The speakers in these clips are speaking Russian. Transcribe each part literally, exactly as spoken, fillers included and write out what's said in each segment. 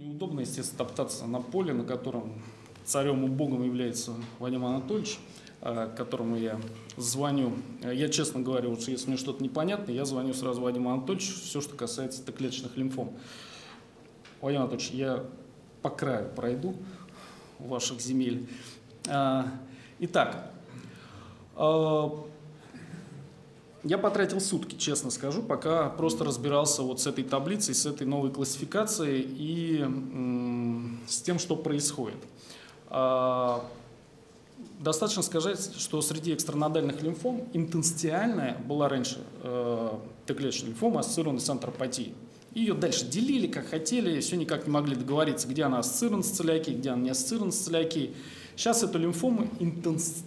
Неудобно, естественно, топтаться на поле, на котором царем и богом является Вадим Анатольевич, которому я звоню. Я, честно говорю, вот если мне что-то непонятно, я звоню сразу Вадиму Анатольевичу, все, что касается Т-клеточных лимфом. Вадим Анатольевич, я по краю пройду ваших земель. Итак, я потратил сутки, честно скажу, пока просто разбирался вот с этой таблицей, с этой новой классификацией и м, с тем, что происходит. А, достаточно сказать, что среди экстранодальных лимфом интерстициальная была раньше э, Т-клеточная лимфома, ассоциированная с энтеропатией. Ее дальше делили, как хотели, все никак не могли договориться, где она ассоциирована с целиакией, где она не ассоциирована с целиакией. Сейчас эту лимфому интерстициальную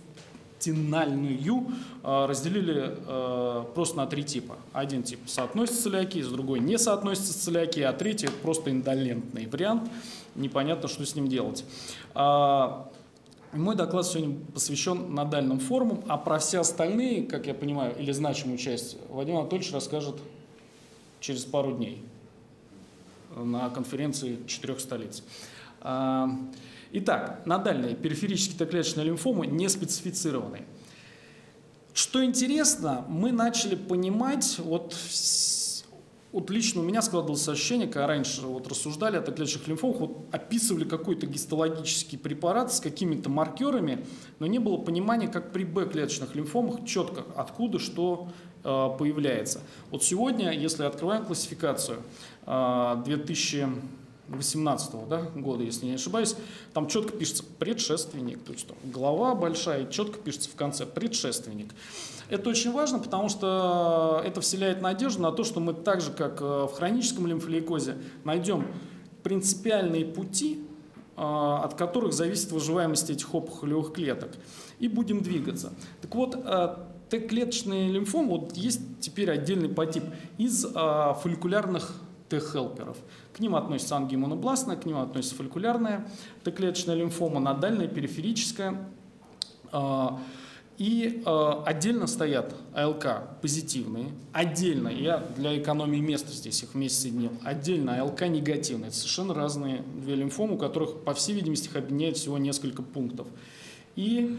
разделили э, просто на три типа. Один тип соотносится с целиакией, с другой не соотносится с целиакией, а третий просто индолентный вариант. Непонятно, что с ним делать. А, мой доклад сегодня посвящен нодальным формам, а про все остальные, как я понимаю, или значимую часть, Вадим Анатольевич расскажет через пару дней на конференции четырех столиц. А, Итак, нодальные периферические Т-клеточные лимфомы не специфицированы. Что интересно, мы начали понимать, вот, вот лично у меня складывалось ощущение, когда раньше вот рассуждали о Т-клеточных лимфомах, вот описывали какой-то гистологический препарат с какими-то маркерами, но не было понимания, как при Б-клеточных лимфомах четко откуда что э, появляется. Вот сегодня, если открываем классификацию э, две тысячи восемнадцатого да, года, если не ошибаюсь, там четко пишется предшественник, то есть там голова большая, и четко пишется в конце предшественник. Это очень важно, потому что это вселяет надежду на то, что мы так же, как в хроническом лимфолейкозе, найдем принципиальные пути, от которых зависит выживаемость этих опухолевых клеток, и будем двигаться. Так вот, Т-клеточные лимфомы, вот есть теперь отдельный подтип из фолликулярных Т-хелперов. К ним относится ангиомонобластная, к ним относится фолликулярная Т-клеточная лимфома, нодальная, периферическая. И отдельно стоят АЛК позитивные, отдельно, я для экономии места здесь их вместе соединил, отдельно АЛК негативные. Это совершенно разные две лимфомы, у которых, по всей видимости, их объединяет всего несколько пунктов. И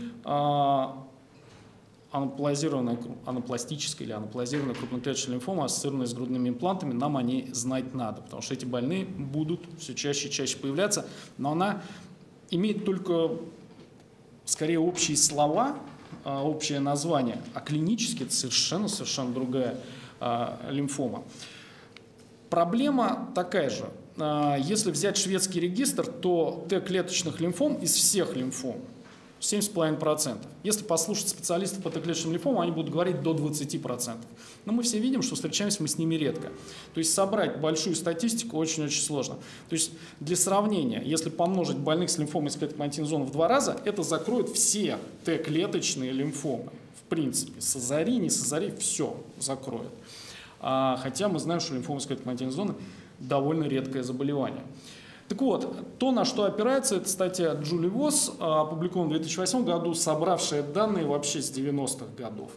анаплазированная, анапластическая или анаплазированная крупноклеточная лимфома, ассоциированная с грудными имплантами, нам о ней знать надо, потому что эти больные будут все чаще и чаще появляться, но она имеет только, скорее, общие слова, общее название, а клинически это совершенно-совершенно другая а, лимфома. Проблема такая же. А, если взять шведский регистр, то Т-клеточных лимфом из всех лимфом семь целых пять десятых процента. Если послушать специалистов по Т-клеточным лимфомам, они будут говорить до двадцати процентов. Но мы все видим, что встречаемся мы с ними редко. То есть собрать большую статистику очень-очень сложно. То есть для сравнения, если помножить больных с лимфомой из клеток монотензона в два раза, это закроет все Т-клеточные лимфомы. В принципе, созари, не созари, все закроет. А, хотя мы знаем, что лимфома из клеток монотензона довольно редкое заболевание. Так вот, то, на что опирается, это статья Джули Восс, опубликованная в две тысячи восьмом году, собравшая данные вообще с девяностых годов.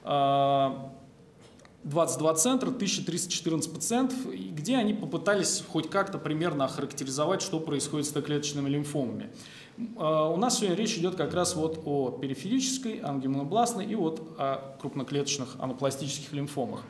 двадцать два центра, тысяча триста четырнадцать пациентов, где они попытались хоть как-то примерно охарактеризовать, что происходит с Т-клеточными лимфомами. У нас сегодня речь идет как раз вот о периферической, ангиомонобластной и вот о крупноклеточных анапластических лимфомах.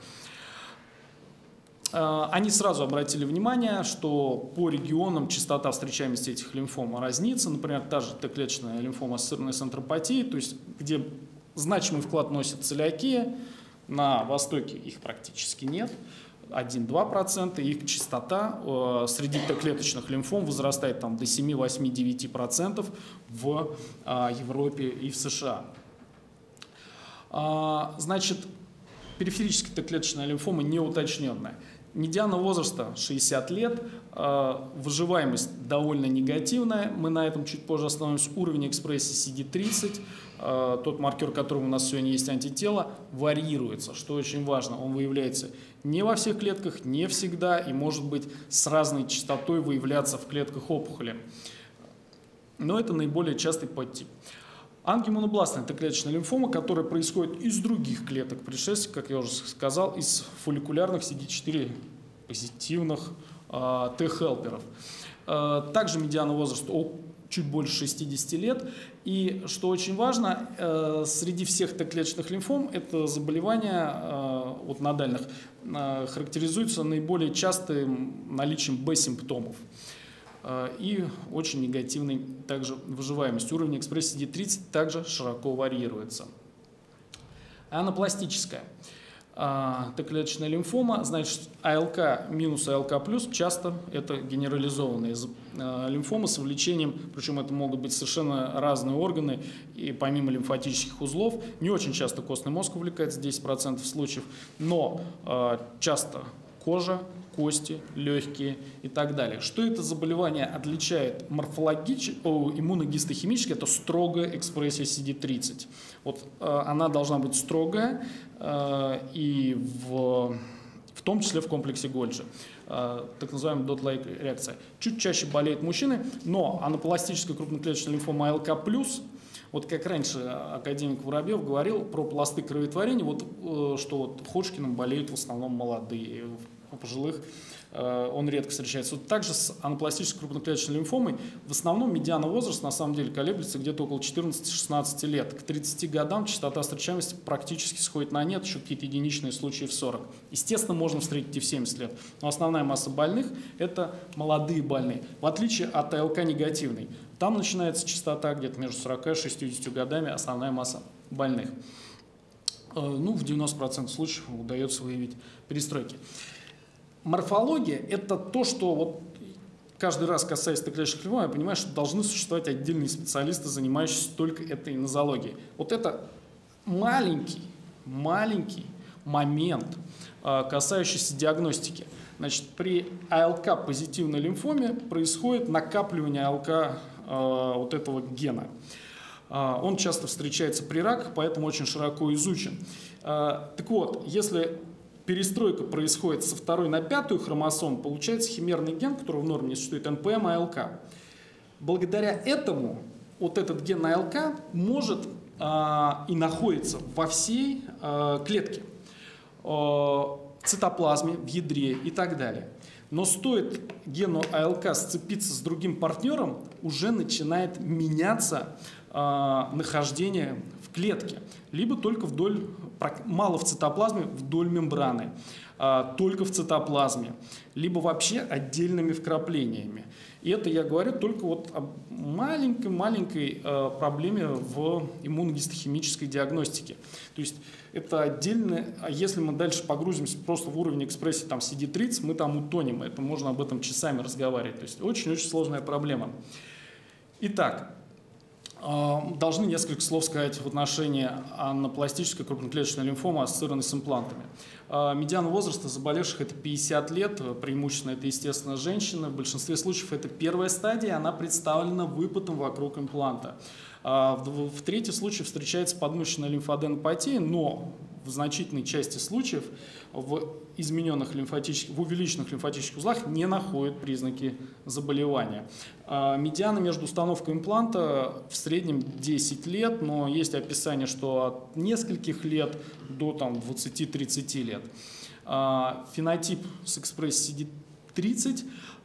Они сразу обратили внимание, что по регионам частота встречаемости этих лимфом разнится. Например, та же Т-клеточная лимфома, ассоциированная с энтеропатией, то есть где значимый вклад носит целиакия, на Востоке их практически нет, один-два процента, их частота э, среди Т-клеточных лимфом возрастает там, до семи, восьми, девяти процентов в э, Европе и в США. А, значит, периферическая Т-клеточная лимфома неуточненная. Медиана возраста шестьдесят лет, выживаемость довольно негативная, мы на этом чуть позже остановимся. Уровень экспрессии си ди тридцать, тот маркер, которым у нас сегодня есть антитела, варьируется, что очень важно. Он выявляется не во всех клетках, не всегда и может быть с разной частотой выявляться в клетках опухоли. Но это наиболее частый подтип. Ангиомонобластная Т-клеточная лимфома, которая происходит из других клеток предшественников, как я уже сказал, из фолликулярных си ди четыре позитивных э, Т-хелперов. Также медианный возраст чуть больше шестидесяти лет. И, что очень важно, среди всех Т-клеточных лимфом это заболевание вот нодальных характеризуется наиболее частым наличием Б-симптомов. И очень негативной также выживаемость. Уровень экспрессии си ди тридцать также широко варьируется. Анапластическая Т-клеточная лимфома, значит, АЛК минус АЛК плюс часто это генерализованные лимфомы с увлечением, причем это могут быть совершенно разные органы, и помимо лимфатических узлов, не очень часто костный мозг увлекается, десять процентов случаев, но часто кожа, кости, легкие и так далее. Что это заболевание отличает морфологически, иммуногистохимически, это строгая экспрессия си ди тридцать. Вот э, она должна быть строгая э, и в, в том числе в комплексе Гольджи, э, так называемая dot-like реакция. Чуть чаще болеют мужчины, но анапластическая крупноклеточная лимфома АЛК плюс, вот как раньше академик Воробьев говорил про пласты кроветворения, вот, э, что вот Ходжкиным болеют в основном молодые, у пожилых э, он редко встречается. Вот также с анапластической крупноклеточной лимфомой в основном медиана возраст на самом деле колеблется где-то около четырнадцати-шестнадцати лет. К тридцати годам частота встречаемости практически сходит на нет, еще какие-то единичные случаи в сорок. Естественно, можно встретить и в семьдесят лет, но основная масса больных – это молодые больные, в отличие от АЛК негативной. Там начинается частота где-то между сорока и шестьюдесятью годами, основная масса больных. Э, ну, в девяноста процентах случаев удается выявить перестройки. Морфология – это то, что вот каждый раз, касаясь Т-клеточных лимфом, я понимаю, что должны существовать отдельные специалисты, занимающиеся только этой нозологией. Вот это маленький, маленький момент, касающийся диагностики. Значит, при АЛК-позитивной лимфоме происходит накапливание АЛК вот этого гена. Он часто встречается при раках, поэтому очень широко изучен. Так вот, если перестройка происходит со второй на пятую хромосому, получается химерный ген, который в норме не существует, эн пэ эм АЛК. Благодаря этому вот этот ген АЛК может а, и находится во всей а, клетке, а, в цитоплазме, в ядре и так далее. Но стоит гену АЛК сцепиться с другим партнером, уже начинает меняться а, нахождение в клетке, либо только вдоль, мало в цитоплазме, вдоль мембраны, а, только в цитоплазме, либо вообще отдельными вкраплениями. И это я говорю только вот о маленькой-маленькой а, проблеме в иммуногистохимической диагностике. То есть это отдельно, а если мы дальше погрузимся просто в уровень экспрессии там, си ди тридцать, мы там утонем, это можно об этом часами разговаривать. То есть очень-очень сложная проблема. Итак, должны несколько слов сказать в отношении анапластической крупноклеточной лимфомы, ассоциированной с имплантами. Медиан возраста заболевших – это пятьдесят лет, преимущественно это, естественно, женщины. В большинстве случаев это первая стадия, она представлена выпотом вокруг импланта. В третьем случае встречается подмышечная лимфаденопатия, но в значительной части случаев в измененных лимфатических, в увеличенных лимфатических узлах не находят признаки заболевания. Медиана между установкой импланта в среднем десять лет, но есть описание, что от нескольких лет до двадцати-тридцати лет. Фенотип с экспрессией си ди тридцать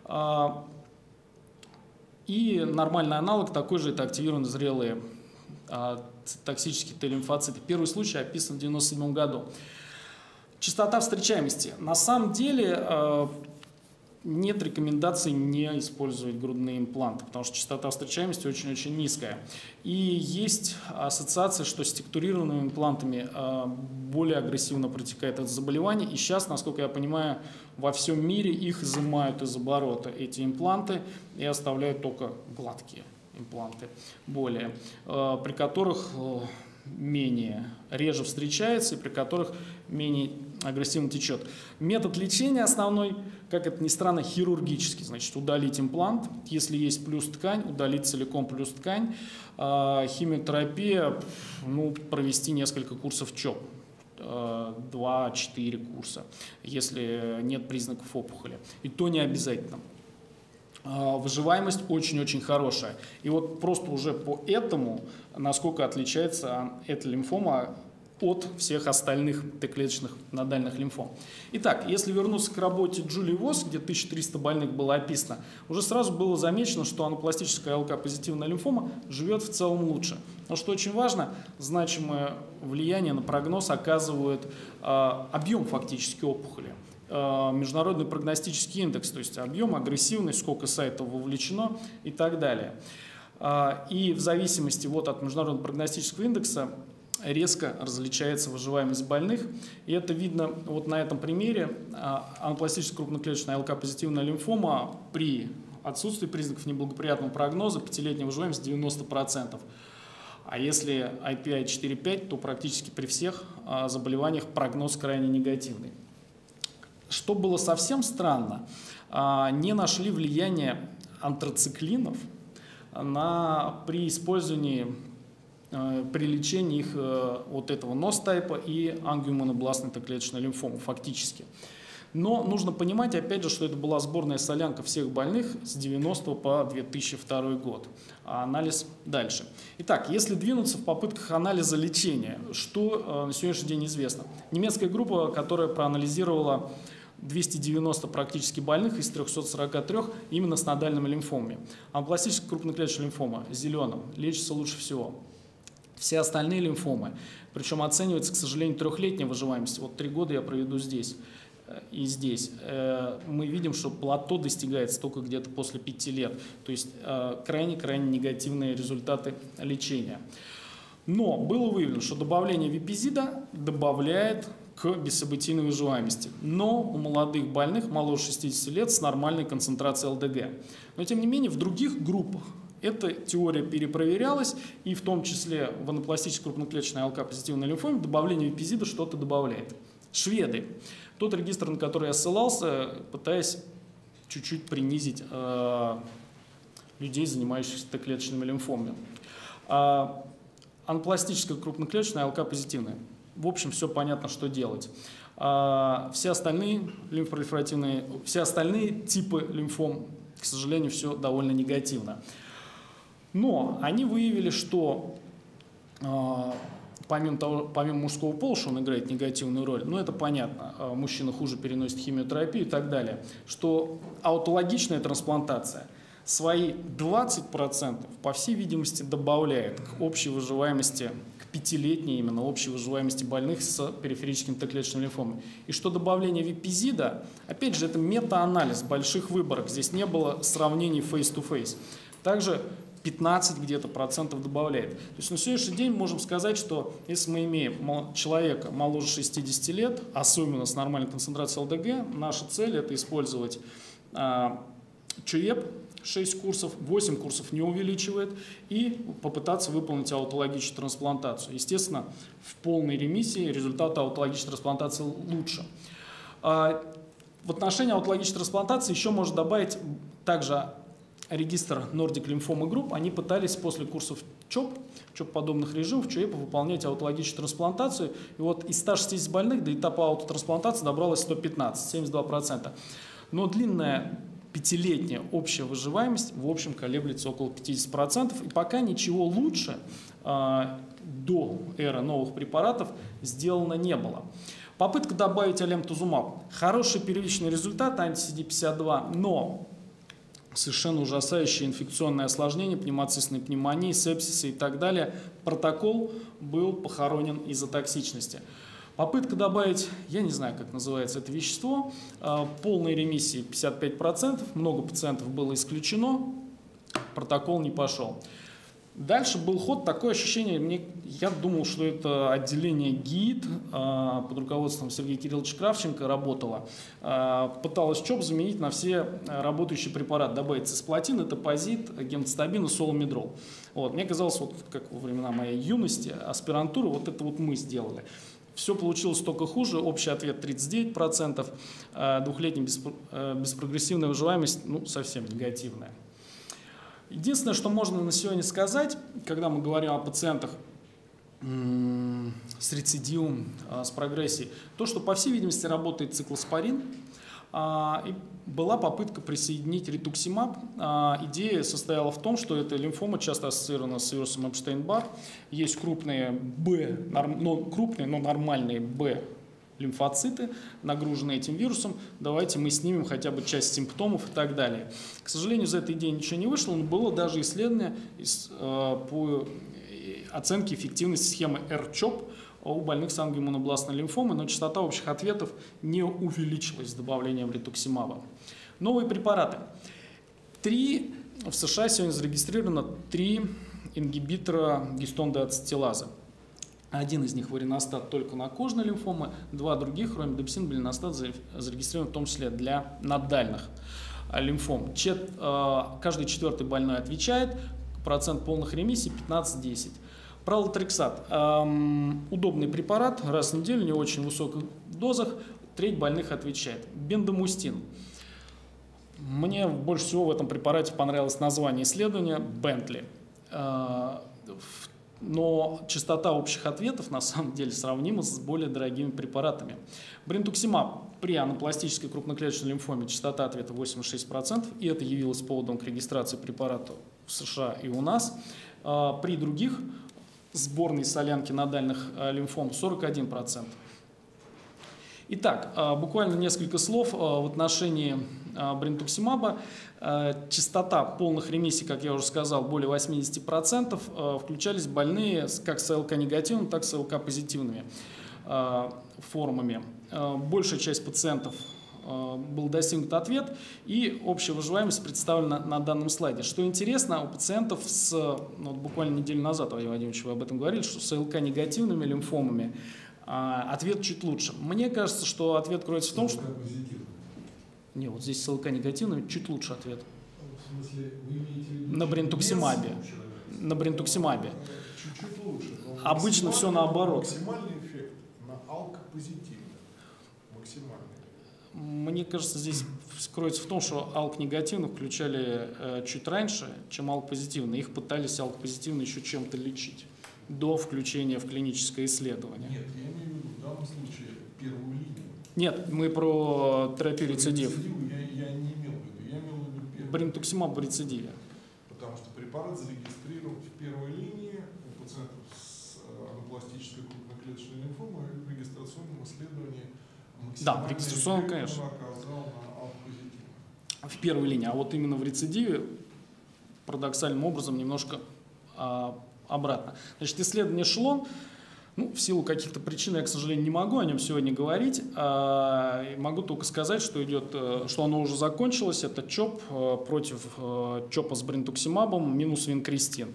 и нормальный аналог такой же – это активированные зрелые токсические Т-лимфоциты. Первый случай описан в девяносто седьмом году. Частота встречаемости. На самом деле нет рекомендаций не использовать грудные импланты, потому что частота встречаемости очень-очень низкая. И есть ассоциация, что с тектурированными имплантами более агрессивно протекает это заболевание. И сейчас, насколько я понимаю, во всем мире их изымают из оборота, эти импланты, и оставляют только гладкие импланты, более, при которых менее реже встречается и при которых менее агрессивно течет. Метод лечения основной, как это ни странно, хирургический. Значит, удалить имплант, если есть плюс ткань, удалить целиком плюс ткань. Химиотерапия, ну, провести несколько курсов ЧОП, два-четыре курса, если нет признаков опухоли. И то не обязательно. Выживаемость очень-очень хорошая. И вот просто уже по этому, насколько отличается эта лимфома от всех остальных Т-клеточных нодальных лимфом. Итак, если вернуться к работе Джулии Восс, где тысяча триста больных было описано, уже сразу было замечено, что анапластическая АЛК-позитивная лимфома живет в целом лучше. Но что очень важно, значимое влияние на прогноз оказывает э, объем фактически опухоли. Э, международный прогностический индекс, то есть объем, агрессивность, сколько сайтов вовлечено и так далее. Э, и в зависимости вот от международного прогностического индекса резко различается выживаемость больных. И это видно вот на этом примере. Анапластическая крупноклеточная АЛК-позитивная лимфома при отсутствии признаков неблагоприятного прогноза пятилетняя выживаемость девяносто процентов. А если ай пи ай четыре пять, то практически при всех заболеваниях прогноз крайне негативный. Что было совсем странно, не нашли влияния антрациклинов на, при использовании при лечении их вот этого ностайпа и ангиомонобластной Т-клеточной лимфомы фактически. Но нужно понимать, опять же, что это была сборная солянка всех больных с девяностого по две тысячи второй год. А анализ дальше. Итак, если двинуться в попытках анализа лечения, что на сегодняшний день известно? Немецкая группа, которая проанализировала двести девяносто практически больных из трёхсот сорока трёх именно с нодальными лимфомами. Анапластическая крупноклеточная лимфома зеленым лечится лучше всего. Все остальные лимфомы, причем оценивается, к сожалению, трехлетняя выживаемость. Вот три года я проведу здесь и здесь. Мы видим, что плато достигается только где-то после пяти лет. То есть крайне-крайне негативные результаты лечения. Но было выявлено, что добавление випизида добавляет к бессобытийной выживаемости. Но у молодых больных, моложе шестидесяти лет, с нормальной концентрацией эл дэ гэ. Но тем не менее в других группах эта теория перепроверялась, и в том числе в анапластической крупноклеточной АЛК-позитивной лимфоме добавление випизида что-то добавляет. Шведы. Тот регистр, на который я ссылался, пытаясь чуть-чуть принизить э, людей, занимающихся Т-клеточными лимфомами. А, анапластическая крупноклеточная АЛК-позитивная. В общем, все понятно, что делать. А, все остальные лимфопролиферативные, все остальные типы лимфом, к сожалению, все довольно негативно. Но они выявили, что э, помимо, того, помимо мужского пола, что он играет негативную роль, ну это понятно, э, мужчина хуже переносит химиотерапию и так далее, что аутологичная трансплантация свои двадцать процентов, по всей видимости, добавляет к общей выживаемости, к пятилетней именно общей выживаемости больных с периферическим Т-клеточным лимфомой. И что добавление випизида, опять же, это метаанализ больших выборок, здесь не было сравнений face-to-face. Также пятнадцать где-то процентов добавляет. То есть на сегодняшний день можем сказать, что если мы имеем человека моложе шестидесяти лет, особенно с нормальной концентрацией эл дэ гэ, наша цель это использовать а, ЧУЭП, шесть курсов, восемь курсов не увеличивает, и попытаться выполнить аутологическую трансплантацию. Естественно, в полной ремиссии результаты аутологической трансплантации лучше. А, в отношении аутологической трансплантации еще можно добавить также регистр Nordic Lymphoma Group. Они пытались после курсов ЧОП, ЧОП-подобных режимов, ЧОЭПа выполнять аутологическую трансплантацию. И вот из ста шестидесяти больных до этапа аутотрансплантации добралось сто пятнадцать, семьдесят два процента. Но длинная пятилетняя общая выживаемость в общем колеблется около пятидесяти процентов. И пока ничего лучше э, до эры новых препаратов сделано не было. Попытка добавить алемтузумаб. Хороший первичный результат анти-си ди пятьдесят два, но совершенно ужасающие инфекционные осложнения, пневмоцистной пневмонии, сепсисы и так далее. Протокол был похоронен из-за токсичности. Попытка добавить, я не знаю, как называется это вещество, полной ремиссии пятьдесят пять процентов, много пациентов было исключено, протокол не пошел. Дальше был ход, такое ощущение, мне, я думал, что это отделение ГИИД э, под руководством Сергея Кирилловича Кравченко работало. Э, пыталось ЧОП заменить на все работающие препараты, добавить цисплатин, этапозит, гемцитабин и соломедрол. Вот, мне казалось, вот как во времена моей юности, аспирантуры, вот это вот мы сделали. Все получилось только хуже, общий ответ тридцать девять процентов, э, двухлетняя беспро, э, беспрогрессивная выживаемость ну, совсем негативная. Единственное, что можно на сегодня сказать, когда мы говорим о пациентах с рецидивом, с прогрессией, то, что, по всей видимости, работает циклоспорин, И была попытка присоединить ритуксимаб. Идея состояла в том, что эта лимфома часто ассоциирована с вирусом Эпштейн-Бар. Есть крупные Б, но, крупные, но нормальные Б лимфоциты, нагруженные этим вирусом. Давайте мы снимем хотя бы часть симптомов и так далее. К сожалению, из этой идеи ничего не вышло, но было даже исследование по оценке эффективности схемы эр чоп у больных с ангиоиммунобластной лимфомой, но частота общих ответов не увеличилась с добавлением ритуксимаба. Новые препараты. Три, в США сегодня зарегистрировано три ингибитора гистон-деацетилазы. Один из них вариностат только на кожные лимфомы, два других, ромидопсин, белиностат, зарегистрированы в том числе для надальных лимфом. Чет, каждый четвертый больной отвечает, процент полных ремиссий пятнадцать-десять. Пролотрексат. Эм, удобный препарат, раз в неделю, не очень высоких дозах, треть больных отвечает. Бендамустин. Мне больше всего в этом препарате понравилось название исследования Бентли. Э, но частота общих ответов на самом деле сравнима с более дорогими препаратами. Бринтуксимаб при анапластической крупноклеточной лимфоме частота ответа восемьдесят шесть процентов, и это явилось поводом к регистрации препарата в США и у нас. Э, при других сборной солянки надальных лимфом сорок один процент. Итак, буквально несколько слов в отношении бринтуксимаба. Частота полных ремиссий, как я уже сказал, более восьмидесяти процентов. Включались больные как с АЛК-негативными, так и с АЛК-позитивными формами. Большая часть пациентов был достигнут ответ, и общая выживаемость представлена на данном слайде. Что интересно, у пациентов с, ну, вот буквально неделю назад, Владимир Владимирович, вы об этом говорили, что с АЛК-негативными лимфомами а, ответ чуть лучше. Мне кажется, что ответ кроется в том, что... Не, вот здесь с АЛК-негативными чуть лучше ответ. В смысле, вы имеете в виду на бринтуксимабе. На бринтуксимабе. Чуть-чуть лучше. Обычно все наоборот. Максимальный эффект на алк-позитивных. Максимальный. Мне кажется, здесь кроется в том, что алк-негативных включали э, чуть раньше, чем алк-позитивные. Их пытались алк-позитивно еще чем-то лечить до включения в клиническое исследование. Нет, я имею в виду в данном случае первую линию. Нет, мы про терапию рецидив. Я, я не имел в виду, я имел в виду первую. Бринтуксимаб в рецидиве. Потому что препарат зарегистрирован в первой линии у пациентов с анапластической крупноклеточной лимфомой в регистрационном исследовании. Да, в регистрационном, конечно. В первой линии, а вот именно в рецидиве парадоксальным образом немножко а, обратно. Значит, исследование шло, ну, в силу каких-то причин я, к сожалению, не могу о нем сегодня говорить. А, могу только сказать, что идет, что оно уже закончилось. Это ЧОП против ЧОПа с бринтуксимабом минус винкристин.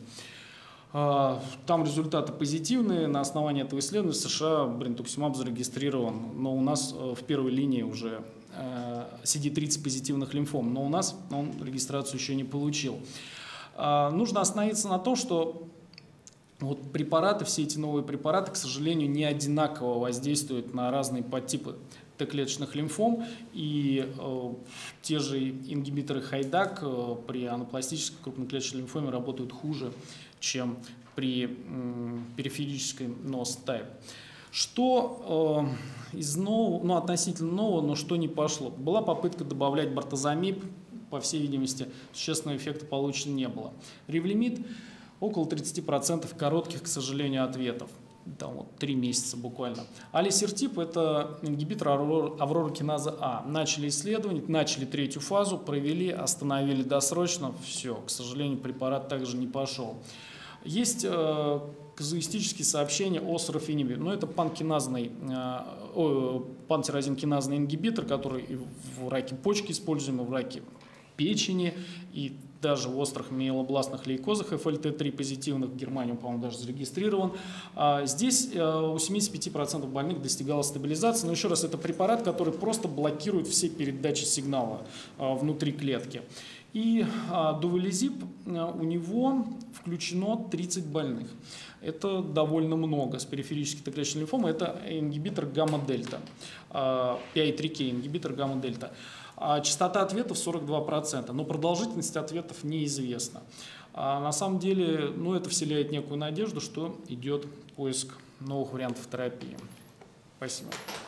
Там результаты позитивные. На основании этого исследования в США бринтуксимаб зарегистрирован, но у нас в первой линии уже си ди тридцать позитивных лимфом, но у нас он регистрацию еще не получил. Нужно остановиться на том, что вот препараты, все эти новые препараты, к сожалению, не одинаково воздействуют на разные подтипы Т-клеточных лимфом, и э, те же ингибиторы хайдак э, при анапластической крупноклеточной лимфоме работают хуже, чем при э, периферической нос-тайп. Что э, из нового, ну, относительно нового, но что не пошло? Была попытка добавлять бартозамиб, по всей видимости, существенного эффекта получено не было. Ревлимид около тридцати процентов коротких, к сожалению, ответов. Там вот три месяца буквально. Алисертип – это ингибитор авророкиназы А. Начали исследовать, начали третью фазу, провели, остановили досрочно. Все, к сожалению, препарат также не пошел. Есть э, казуистические сообщения о сарафинибе. Но это панкиназный, э, о, пантирозинкиназный ингибитор, который и в раке почки используем, и в раке печени, и даже в острых миелобластных лейкозах эф эл тэ три позитивных, в Германии, по-моему, даже зарегистрирован. Здесь у семидесяти пяти процентов больных достигалась стабилизация. Но еще раз, это препарат, который просто блокирует все передачи сигнала внутри клетки. И дувелизип, у него включено тридцать больных. Это довольно много. С периферической Т-клеточной лимфомой это ингибитор гамма-дельта, пи ай три кей, ингибитор гамма-дельта. А частота ответов сорок два процента, но продолжительность ответов неизвестна. А на самом деле, ну, это вселяет некую надежду, что идет поиск новых вариантов терапии. Спасибо.